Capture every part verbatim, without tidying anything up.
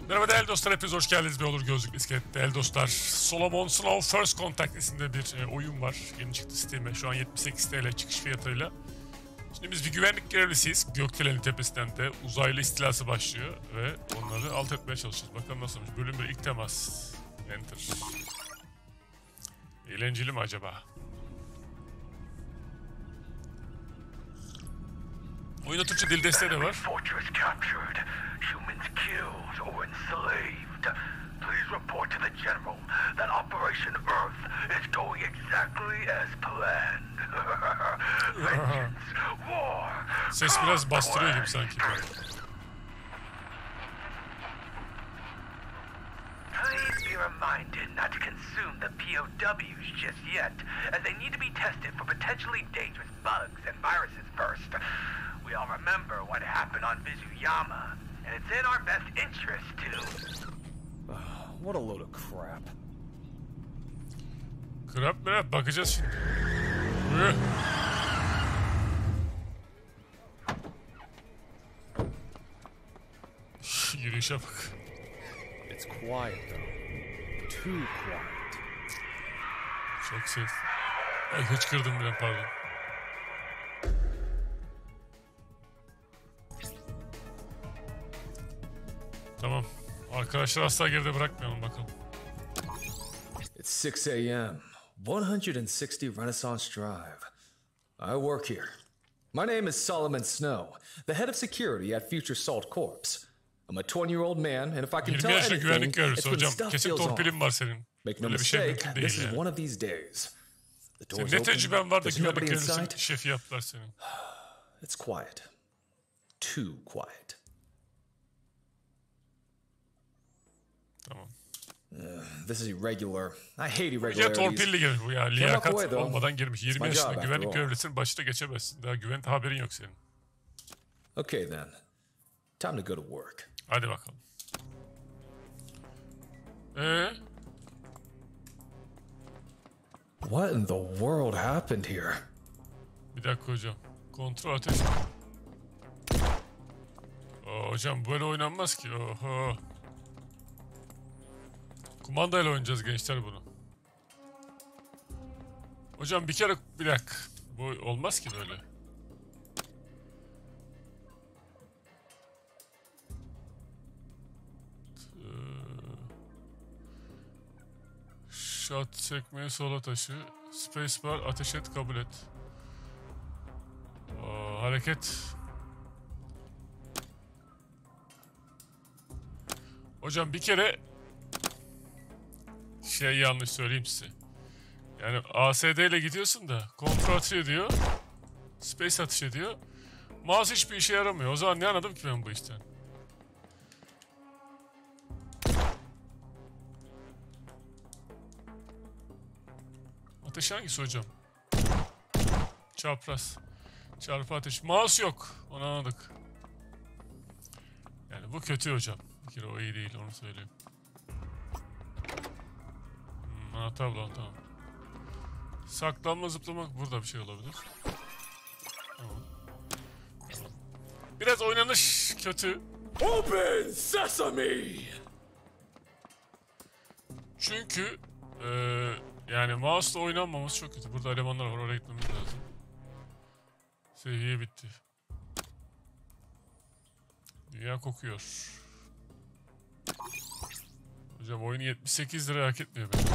Merhaba değerli dostlar, hepiniz hoş geldiniz. Bir olur gözlük iskelet değerli dostlar. Solomon Snow First Contact isimli bir e, oyun var. Yeni çıktı Steam'e. Şu an yetmiş sekiz TL çıkış fiyatıyla. Şimdi biz bir güvenlik görevlisiyiz. Gökdelenin tepesinden de uzaylı istilası başlıyor ve onları alt etmeye çalışacağız. Bakalım nasılmış. Bölüm bir ilk temas. Enter. Eğlenceli mi acaba? Oyunda Türkçe dil desteği de var. Please report to the General that Operation Earth is going exactly as planned. Vengeance, war, ses biraz bastırıyor gibi sanki. Please be reminded not to consume the P O Ws just yet, as they need to be tested for potentially dangerous bugs and viruses first. We all remember what happened on Vizuyama, and it's in our best interest to... What a load of crap. Crap mı? Bakacağız şimdi. Buyur. Yürüyüşe bak. It's quiet though. Too quiet. Çok ses. Ay hıçkırdım bile, pardon. Tamam. Arkadaşlar asla geride bırakmayalım bakalım. It's six A M one hundred sixty Renaissance Drive. I work here. My name is Solomon Snow, the head of security at Future Salt Corps. I'm a twenty-year-old man, and if I can yirmi tell yaşında anything, güvenlik it's görevlisi when hocam. stuff Kesin feels torpilin off. var senin. Make no Böyle bir şey mistake, mümkün this değil is yani. one of these days. The Senin door's ne open, tecrüben var da there's güvenlik nobody in görevlisinin sight. şefi yaptılar senin. It's quiet. Too quiet. Tamam. Uh, this is irregular. I hate Ya irregularities. torpilli girmiş bu ya. walk Liyakat away, though. olmadan girmiş. yirmi my yaşında job, after güvenlik all. görevlisinin başına geçemezsin. Daha güvenlik haberin yok senin. Okay then. Time to go to work. Hadi bakalım. Eee? What in the world happened here? Bir dakika hocam. Kontrol ateş. Oo, hocam böyle oynanmaz ki. Oho. Kumandayla oynayacağız gençler bunu. Hocam bir kere bir dakika. Bu olmaz ki böyle. Shot sekmeyi sola taşı. Spacebar ateş et, kabul et. Aa, hareket. Hocam bir kere şey yanlış söyleyeyim size. Yani A S D ile gidiyorsun da kontrol atış ediyor. Space atış ediyor. Mouse hiçbir işe yaramıyor. O zaman ne anladım ki ben bu işten? Ateş hangisi hocam? Çapraz. Çarpı ateş. Mouse yok. Onu anladık. Yani bu kötü hocam. Bir kere o iyi değil, onu söyleyeyim. Hmm, anahtar bulalım, tamam. Saklanma, zıplamak, burada bir şey olabilir. Tamam. Tamam. Biraz oynanış kötü. Open sesame! Çünkü eee yani mouse'la oynanmamız çok kötü. Burada elemanlar var, oraya gitmemiz lazım. Seviye bitti. Dünya kokuyor. Hocam oyunu yetmiş sekiz lira hak etmiyor bence.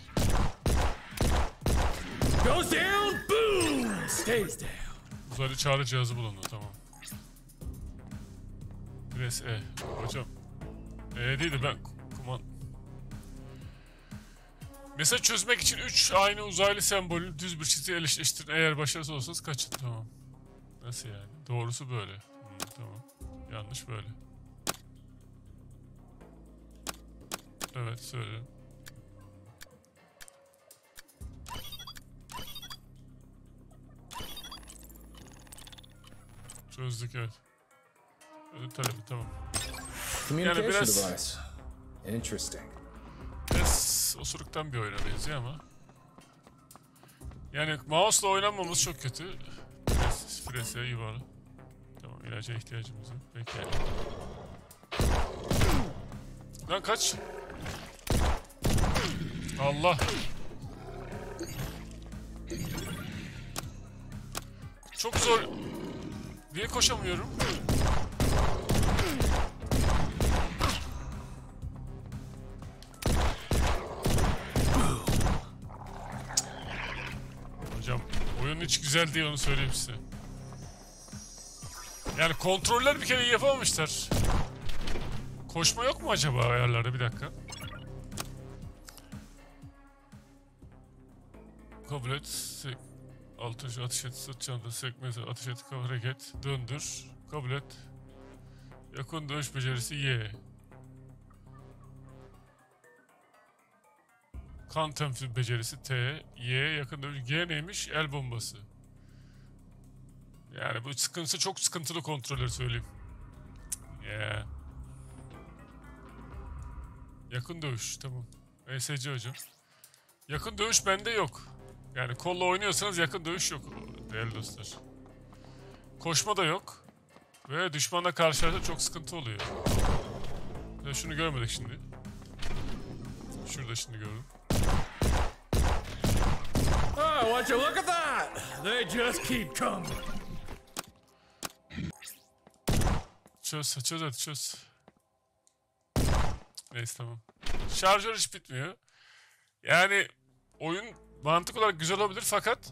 Goes down, boom! Stays down. Uzaylı çağrı cihazı bulundu, tamam. Press E. Hocam. E değildi, ben kuman... Mesaj çözmek için üç aynı uzaylı sembolü düz bir çizgi eleştirin. Eğer başarısız olursanız kaçın. Tamam. Nasıl yani? Doğrusu böyle. Hmm, tamam. Yanlış böyle. Evet, söyle. Çözdük, evet. Evet, tabii, tamam. Communication Yani biraz... device. Interesting. Biraz osuruktan bir oyuna benziyor ama. Yani mouse'la oynanmamız çok kötü. Pres, prese yuvarlı. Tamam, ilaca ihtiyacımız yok. Peki. Lan kaç. Allah. Çok zor. Niye koşamıyorum? Hocam oyun hiç güzel değil, onu söyleyeyim size. Yani kontroller bir kere iyi yapamamışlar. Koşma yok mu acaba ayarlarda? Bir dakika. Kabul et. Sek. Altı atış et. Sırt çanta. Sekmesi. Atış et. Hareket. Döndür. Kabul et. Yakın dövüş becerisi Y. Kan temsil becerisi T. Y. Yakın dövüş. G neymiş? El bombası. Yani bu sıkıntısı çok sıkıntılı kontrolleri söyleyeyim. Yeah. Yakın dövüş. Tamam. E S C hocam. Yakın dövüş bende yok. Yani kolla oynuyorsanız yakın dövüş yok değerli dostlar. Koşma da yok. Ve düşmanla karşılaşınca çok sıkıntı oluyor. Ya şunu görmedik şimdi. Şurada şimdi gördüm. Oh, would you look at that? They just keep coming. Çöz, çöz hadi çöz. Neyse tamam. Şarjör hiç bitmiyor. Yani oyun mantık olarak güzel olabilir fakat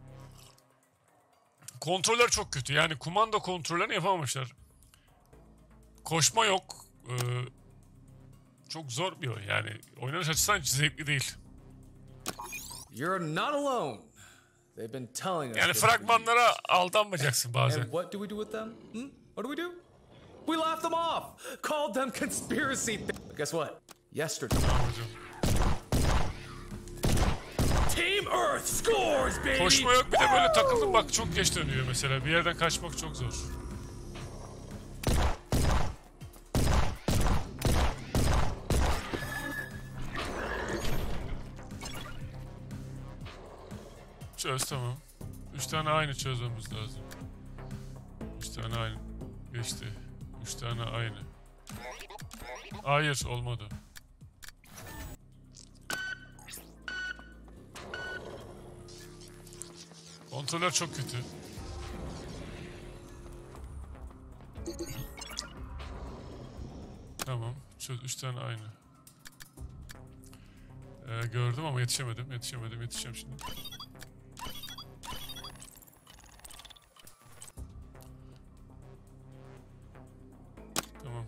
kontroller çok kötü. Yani kumanda kontrollerini yapamamışlar. Koşma yok. Ee, çok zor bir oyun. Yani oynanış açısından hiç zevkli değil. You're not alone. They've been telling us. Yani this for fragmanlara years. aldanmayacaksın bazen. And what do we do with them? Hmm? What do we do? We laughed them off. Called them conspiracy. Th- Guess what? Yesterday. Team Earth scores, baby. Koşma yok, bir de böyle takıldım bak, çok geç dönüyor mesela. Bir yerden kaçmak çok zor. Çöz tamam. Üç tane aynı çözmemiz lazım. Üç tane aynı. Geçti. Üç tane aynı. Hayır olmadı. Kontroller çok kötü. Tamam. Çöz. Üç tane aynı. Ee, gördüm ama yetişemedim. Yetişemedim. Yetişeceğim şimdi. Tamam.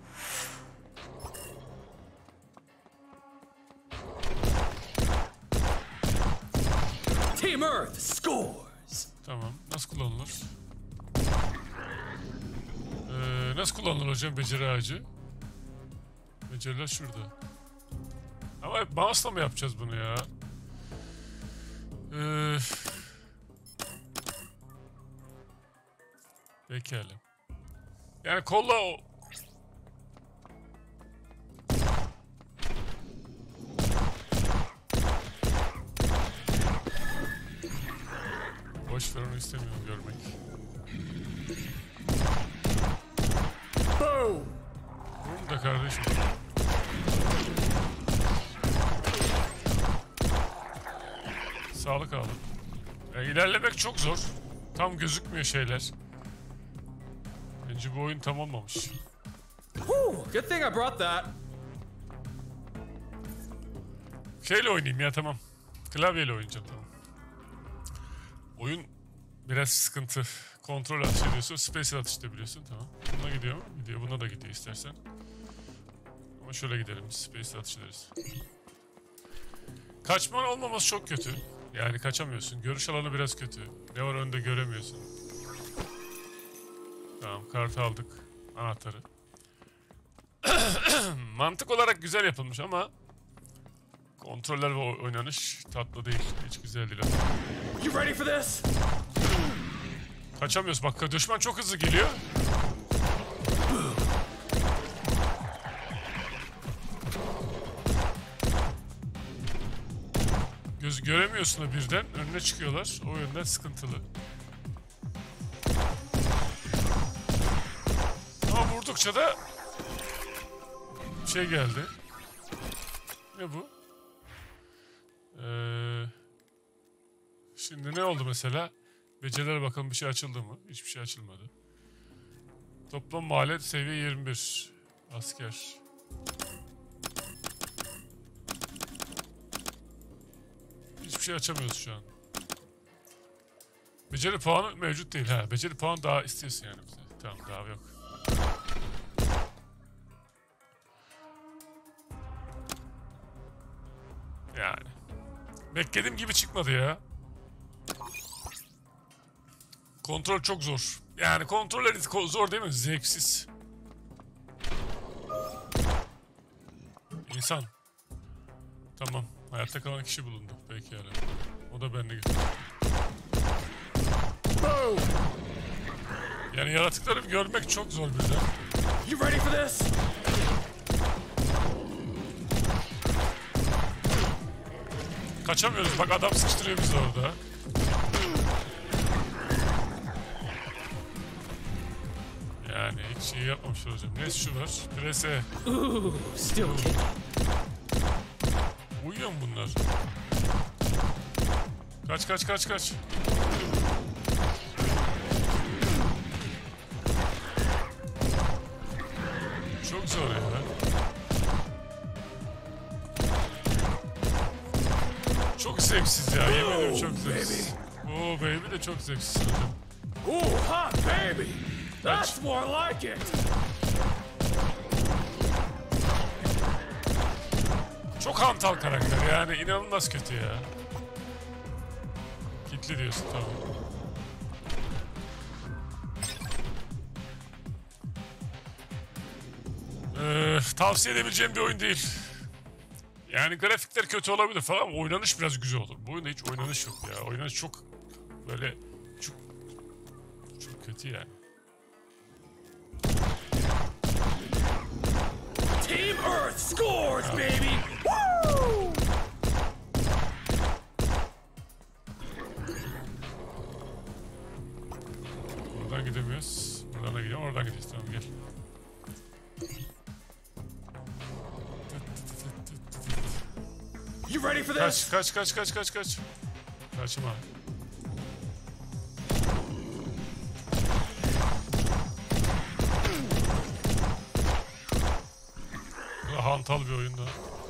Team Earth scores. Tamam. Nasıl kullanılır? Ee, nasıl kullanılır hocam beceri ağacı? Beceriler şurada. Ama hep mouse'la mı yapacağız bunu ya? Ee, pekala. Yani kolla o... Boş ver, onu istemiyorum görmek. Boom. Vurun da kardeşim. Sağlık alın. Yani ilerlemek çok zor. Tam gözükmüyor şeyler. Bence bu oyun tam olmamış. Whew, good thing I brought that. Şeyle oynayayım ya, tamam. Klavyeyle oynayacağım, tamam. Oyun biraz sıkıntı. Kontrol atış ediyorsun, space atış edebiliyorsun, tamam. Buna gidiyor mu? Gidiyor. Buna da gidiyor istersen. Ama şöyle gidelim, space atış ederiz. Kaçman olmaması çok kötü. Yani kaçamıyorsun. Görüş alanı biraz kötü. Ne var önde göremiyorsun. Tamam, kartı aldık. Anahtarı. Mantık olarak güzel yapılmış ama kontroller ve oynanış tatlı değil. Hiç güzel değil. You ready for this? Kaçamıyoruz. Bak düşman çok hızlı geliyor. Göz göremiyorsun da birden. Önüne çıkıyorlar. O yönden sıkıntılı. Ama vurdukça da şey geldi. Ne bu? Ee, şimdi ne oldu mesela? Becerilere bakalım, bir şey açıldı mı? Hiçbir şey açılmadı. Toplam maliyet seviye yirmi bir. Asker. Hiçbir şey açamıyoruz şu an. Beceri puanı mevcut değil ha. Beceri puanı daha istiyorsun yani bize. Tamam, daha yok. Yani. Beklediğim gibi çıkmadı ya. Kontrol çok zor. Yani kontrol zor değil mi? Zevksiz. İnsan. Tamam. Hayatta kalan kişi bulundu. Peki yani. O da bende gitti. Yani yaratıkları görmek çok zor birden. You ready for this? Kaçamıyoruz. Bak adam sıkıştırıyor bizi orada. Yani hiç şey yapmamışlar hocam. Neyse şu var. Prese. Ooh, still kicking. Uyuyor mu bunlar? Kaç kaç kaç kaç. Çok zor ya. Çok zevksiz ya. Yemin ederim çok zevksiz. Oo baby de çok zevksiz hocam. Ooh, hot baby. That's more like it. Çok hantal karakter yani, inanılmaz kötü ya. Kitli diyorsun, tamam. Ee, tavsiye edebileceğim bir oyun değil. Yani grafikler kötü olabilir falan ama oynanış biraz güzel olur. Bu oyunda hiç oynanış yok ya. Oynanış çok böyle çok çok kötü yani. Team Earth scores, baby! Woo! Buradan gidemiyoruz. Buradan da gidiyorum. Oradan gidiyoruz. Tamam, gel. You ready for Kaç this? kaç kaç kaç kaç kaç. Kaçma. Hantal bir oyunda.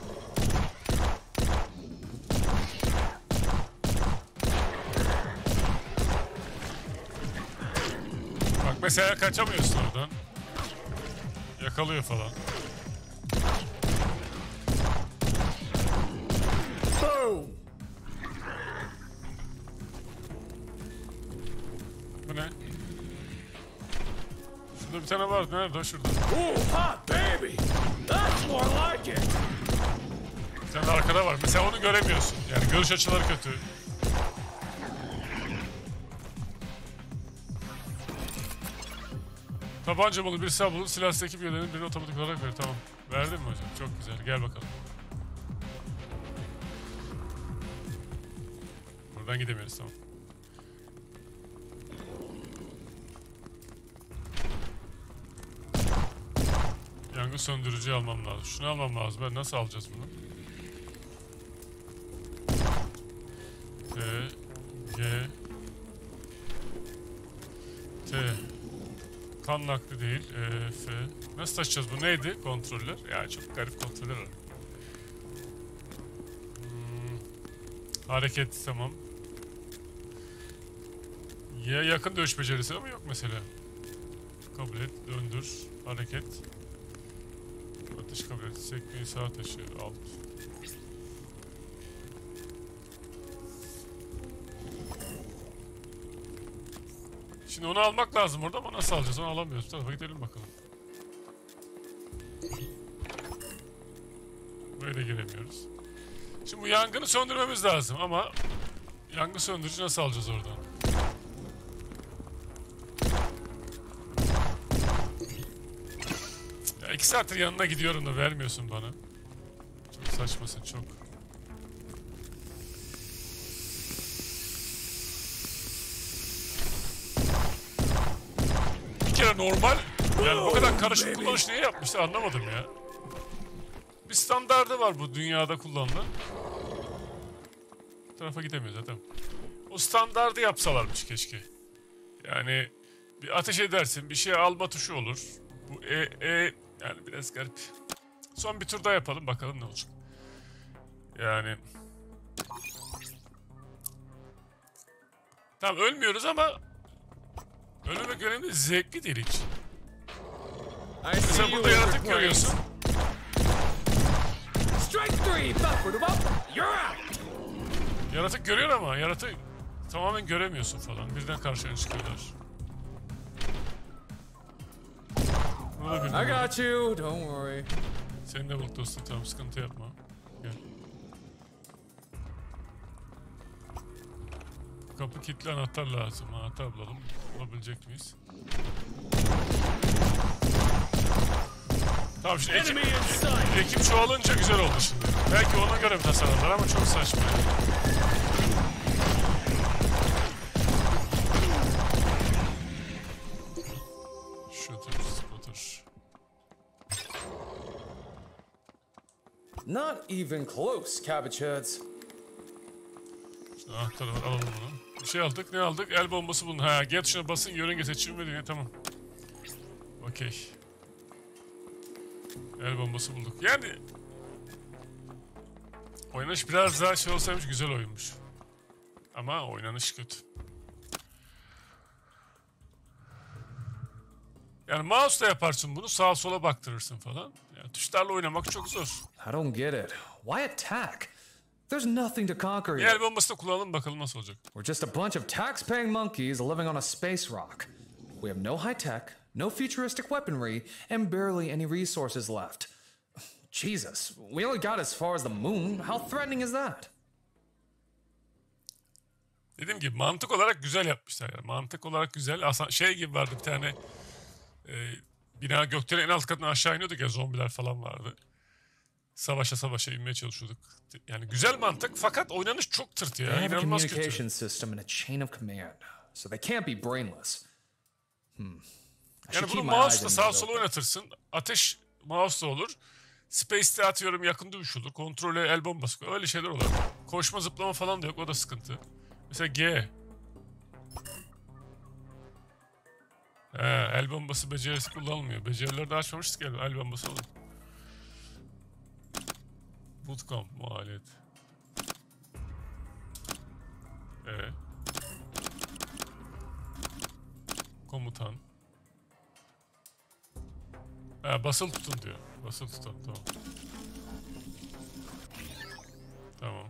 Bak mesela kaçamıyorsun oradan. Yakalıyor falan. Boom! Bu ne? Şurada bir tane vardı. Nerede o? Şurada. Ooh, hot baby! That's more like it. Bir tane de arkada var. Mesela onu göremiyorsun. Yani görüş açıları kötü. Tabanca bulun, bir silah bulun. Silahsız ekip üyelerinin birini otomatik olarak verir. Tamam. Verdin mi hocam? Çok güzel. Gel bakalım. Buradan gidemiyoruz, tamam. Yangın söndürücü almam lazım. Şunu almam lazım. Ben nasıl alacağız bunu? T G T Kan nakli değil. E, F. Nasıl taşıyacağız bu? Neydi? Kontroller. Ya çok garip kontroller var. Hmm. Hareket tamam. Ya yakın dövüş becerisi ama yok mesela. Kabul et, döndür, hareket. Atış kabul et, sekmeyi sağa taşı, alt. Şimdi onu almak lazım orada ama nasıl alacağız? Onu alamıyoruz. Bu tarafa gidelim bakalım. Böyle giremiyoruz. Şimdi bu yangını söndürmemiz lazım ama yangın söndürücü nasıl alacağız oradan? Ya iki saattir yanına gidiyorum da vermiyorsun bana. Çok saçmasın çok. Bir kere normal, yani bu kadar karışık kullanış niye yapmışlar anlamadım ya. bir standardı var bu dünyada kullanılan. Bu tarafa gidemiyoruz zaten. O standardı yapsalarmış keşke. Yani bir ateş edersin, bir şey alma tuşu olur. Bu e, e yani biraz garip. Son bir tur daha yapalım bakalım ne olacak. Yani tamam ölmüyoruz ama ölmemek önemli, zevkli değil hiç. Mesela burada yaratık görüyorsun. Yaratık görüyor ama yaratık tamamen göremiyorsun falan. Birden karşına çıkıyorlar. I got you, don't worry. Seni de bulduk dostum, tamam sıkıntı yapma. Gel. Kapı kilitli, anahtar lazım. Anahtar bulalım. Bulabilecek miyiz? Tamam şimdi ekip, ekip çoğalınca güzel oldu şimdi. Belki ona göre bir tasarımlar ama çok saçma. Shooter, spotter. Not even close, cabbage heads. İşte anahtarı var, alalım bunu. Bir şey aldık, ne aldık? El bombası bulun. Ha, G tuşuna basın, yörünge seçimi verin. Tamam. Okey. El bombası bulduk. Yani oynanış biraz daha şey olsaymış güzel oyunmuş. Ama oynanış kötü. Yani mouse'la yaparsın bunu, sağa sola baktırırsın falan. Yani tuşlarla oynamak çok zor. I don't get it. Why attack? There's nothing to conquer Bir here. el bombası da kullanalım bakalım nasıl olacak. We're just a bunch of tax-paying monkeys living on a space rock. We have no high-tech, no futuristic weaponry, and barely any resources left. Jesus, we only got as far as the moon. How threatening is that? Dediğim gibi mantık olarak güzel yapmışlar yani. Mantık olarak güzel. Aslında şey gibi vardı bir tane e, bina gökdelenin en alt katına aşağı iniyorduk ya, zombiler falan vardı. Savaşa savaşa inmeye çalışıyorduk. Yani güzel mantık fakat oynanış çok tırt ya. They have a İnanılmaz communication kötü. system and a chain of command, so they can't be brainless. Hmm. I Yani should bunu keep my eyes mouse'la and sağa ears sola open. oynatırsın. Ateş mouse'la olur. Space'te atıyorum yakın dövüş olur. Kontrole el bombası. Öyle şeyler olur. Koşma zıplama falan da yok. O da sıkıntı. Mesela G. He, el bombası becerisi kullanılmıyor. Becerileri de açmamıştık el, el bombası olur. Bootcamp maliyet. Evet. Komutan. Ha, basılı tutun diyor. Basılı tutun, tamam. Tamam.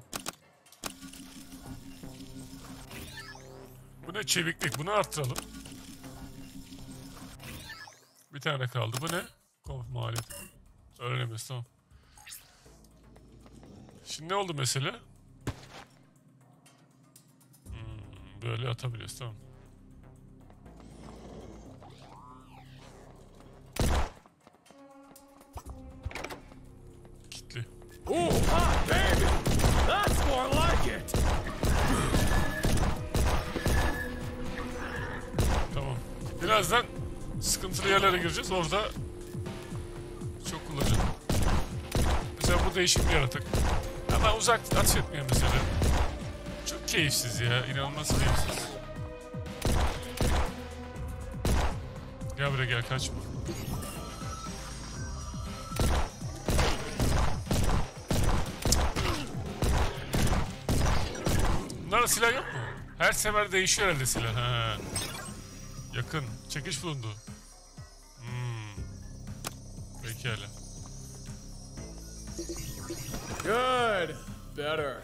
Bu ne çeviklik? Bunu arttıralım. Bir tane kaldı. Bu ne? Komp maliyet. Öğrenemiyoruz, tamam. Şimdi ne oldu mesela? Hmm, böyle atabiliyoruz, tamam. Kitli. Ooh, hot baby! That's more like it! Tamam. Birazdan sıkıntılı yerlere gireceğiz. Orada çok kullanacağım. Mesela bu değişik bir yaratık. Ama uzak ateş etmiyor mesela. Çok keyifsiz ya. İnanılmaz keyifsiz. Gel buraya gel, kaçma. Bunlarda silah yok mu? Her sefer değişiyor herhalde silah. Ha. Yakın. Çekiş bulundu. Hmm. Pekala. Good. Better.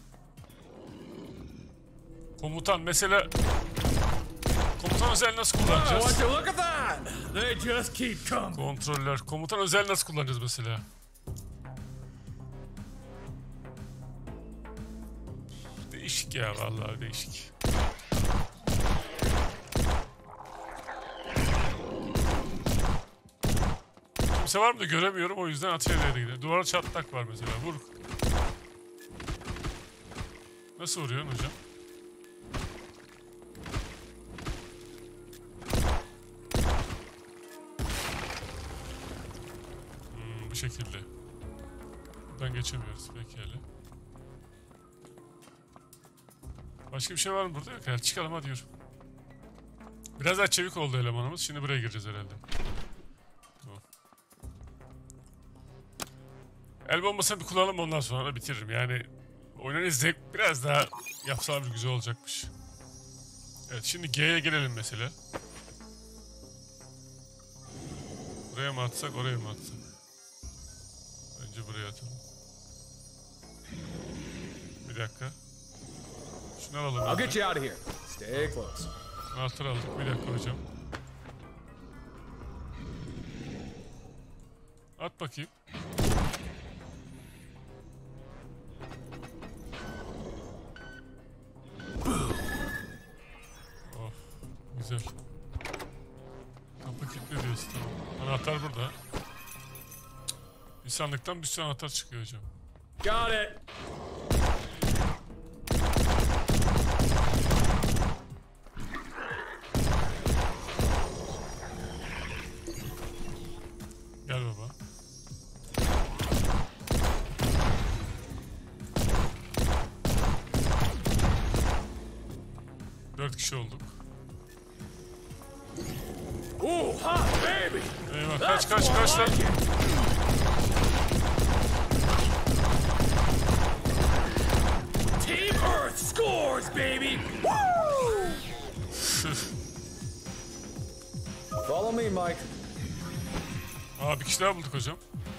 Komutan mesela... Komutan özel nasıl kullanacağız? Would you look at that? They just keep coming. Kontroller. Komutan özel nasıl kullanacağız mesela? Değişik ya, vallahi değişik. Kimse var mı da göremiyorum, o yüzden ateş ederek gidiyor. Duvara çatlak var mesela, vur. Nasıl vuruyorsun hocam? Hmm, bu şekilde. Buradan geçemiyoruz. Pekala. Başka bir şey var mı burada? Yok herhalde. Çıkalım hadi yürü. Biraz daha çevik oldu elemanımız. Şimdi buraya gireceğiz herhalde. Tamam. El bombasını bir kullanalım, ondan sonra da bitiririm. Yani oynanış zevk biraz daha yapsal bir güzel olacakmış. Evet, şimdi G'ye gelelim mesela. Buraya mı atsak, oraya mı atsak? Bence buraya atalım. Bir dakika. Şunu alalım. I'll get you out of here. Stay close. Anahtar aldık. Bir dakika hocam. At bakayım. Oh, güzel. Kapı kilitli diyorsun, tamam. Anahtar burada. Bir sandıktan bir sürü anahtar çıkıyor hocam. Got it. Gel baba. Dört kişi olduk. Ooh, hot baby. Eyvah, kaç kaç kaç lan. Team Earth scores, baby. Woo! Follow me, Mike. Aa, bir kişi daha bulduk hocam.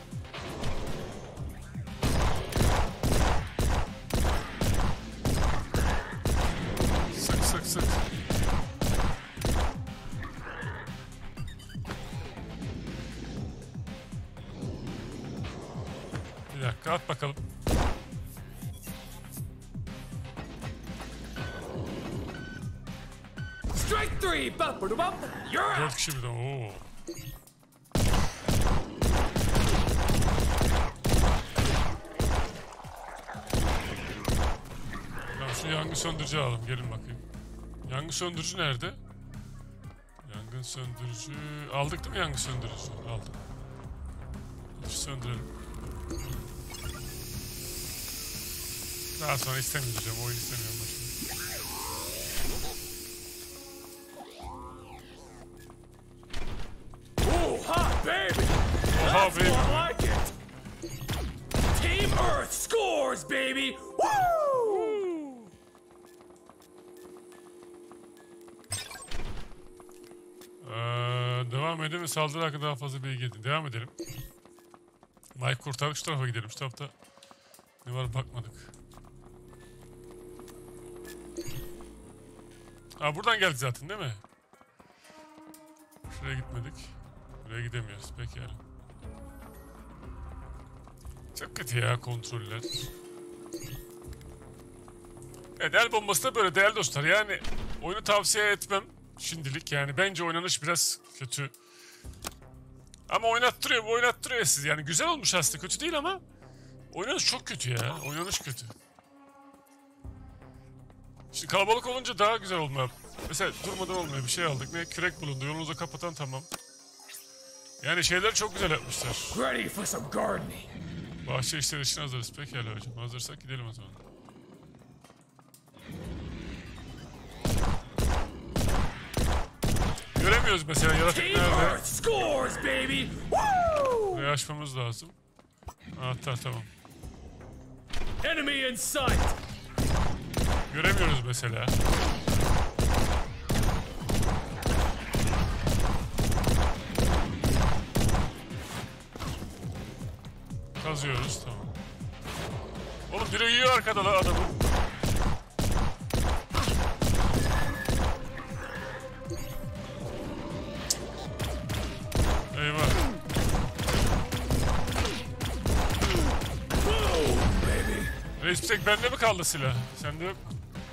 Sık sık sık. Bir dakika, at bakalım. Strike three. Bump, bump, bump. You're out. Dört kişi birden. Oo. Tamam, şu yangın söndürücü alalım. Gelin bakayım. Yangın söndürücü nerede? Yangın söndürücü... Aldık değil mi yangın söndürücü? Aldık. Dur, söndürelim. Daha sonra istemeyeceğim. Oyun istemiyorum. Ooh, hot baby. Oha That's baby. more like it. Team Earth scores, baby. Woo! Ee, devam edelim ve saldırı hakkında daha fazla bilgi edin. Devam edelim. Mike kurtardık, şu tarafa gidelim. Şu tarafta ne var bakmadık. Aa, buradan geldik zaten değil mi? Şuraya gitmedik. Buraya gidemiyoruz. Pekala. Çok kötü ya kontroller. Evet, el bombası da böyle değerli dostlar. Yani oyunu tavsiye etmem şimdilik. Yani bence oynanış biraz kötü. Ama oynattırıyor, oynattırıyor siz. Yani güzel olmuş aslında, kötü değil ama oynanış çok kötü ya. Oynanış kötü. Şimdi kalabalık olunca daha güzel olmuyor. Mesela durmadan olmuyor, bir şey aldık. Ne? Kürek bulundu. Yolunuzu kapatan, tamam. Yani şeyler çok güzel yapmışlar. Ready for some gardening. Bahçe işleri için hazırız. Pekala hocam. Hazırsak gidelim o zaman. Göremiyoruz mesela yaratık Team nerede. Earth scores, baby. Woo! Burayı açmamız lazım. Anahtar, tamam. Enemy in sight. Göremiyoruz mesela. Kazıyoruz, tamam. Oğlum biri yiyor arkada lan adamı. Eyvah. Reis, bir tek bende mi kaldı silah? Sende yok.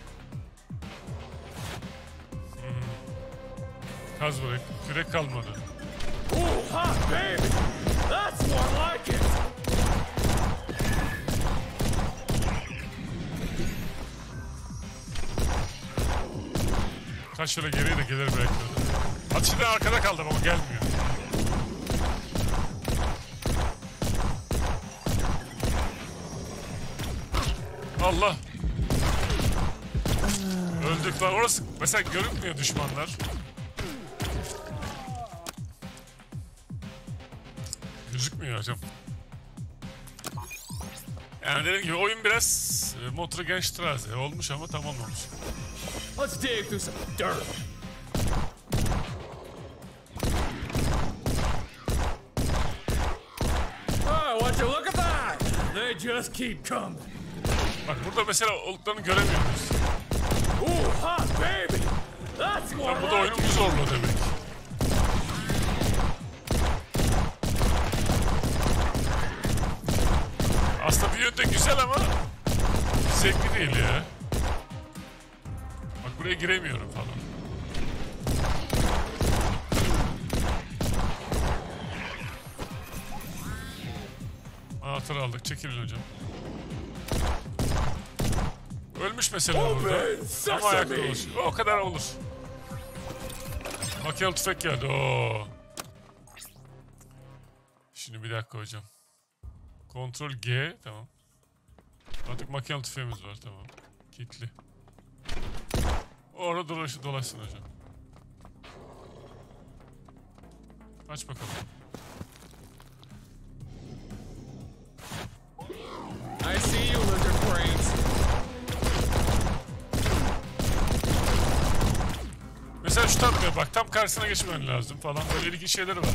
Hmm. Kaz burayı. Kürek kalmadı. Ooh, hot baby. That's more like it. Kaç şöyle geriye de gelir belki. Atışı da arkada kaldım ama gelmiyor. Allah. Öldük lan. Orası mesela görünmüyor düşmanlar. Gözükmüyor hocam. Yani dediğim gibi oyun biraz e, Motorgenstraße olmuş ama tam olmamış. Let's dig through some dirt. Oh, would you look at that? They just keep coming. Bak burada mesela olduklarını göremiyoruz. Ooh, hot baby. That's more Ya bu da oyunun like bir it. zorluğu demek. Aslında bir yönde güzel ama zevkli değil ya. Bak buraya giremiyorum falan. Anahtar aldık. Çekilin hocam. Ölmüş mesela burada. Ama ayakta dolaşıyor. O kadar olur. Makinalı tüfek geldi. Oo. Şimdi bir dakika hocam. Kontrol G. Tamam. Artık makinalı tüfeğimiz var. Tamam. Kilitli. Orada dolaş, dolaşsın hocam. Aç bakalım. I see you, lizard brains. Mesela şu tatlıyor bak tam karşısına geçmen lazım falan böyle ilginç şeyleri var.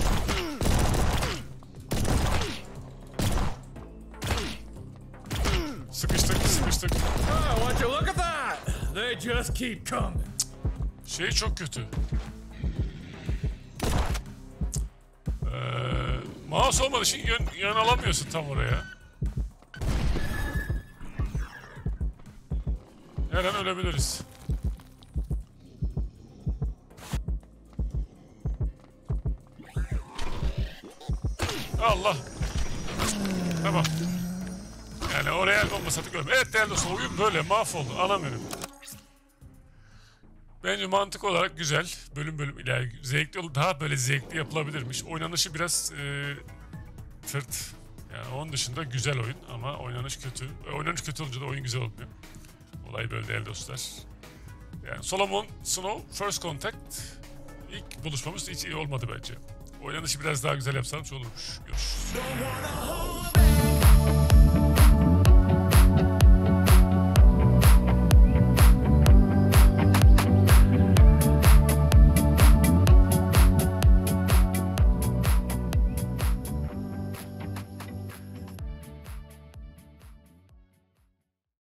Sıkıştık sıkıştık. Oh, would you look at that? They just keep coming. Şey çok kötü. Ee, mouse olmadığı için yön, yön alamıyorsun tam oraya. Her an ölebiliriz. Allah. Tamam. Yani oraya el bombası atıp görmüyorum. Evet değerli dostlar oyun böyle mahvoldu. Anlamıyorum. Bence mantık olarak güzel. Bölüm bölüm ileride zevkli olur. Daha böyle zevkli yapılabilirmiş. Oynanışı biraz e, tırt. Yani onun dışında güzel oyun ama oynanış kötü. E, oynanış kötü olunca da oyun güzel olmuyor. Olay böyle değerli dostlar. Yani Solomon Snow First Contact ilk buluşmamız hiç iyi olmadı bence. Oynanışı biraz daha güzel yapsam olurmuş. Görüşürüz.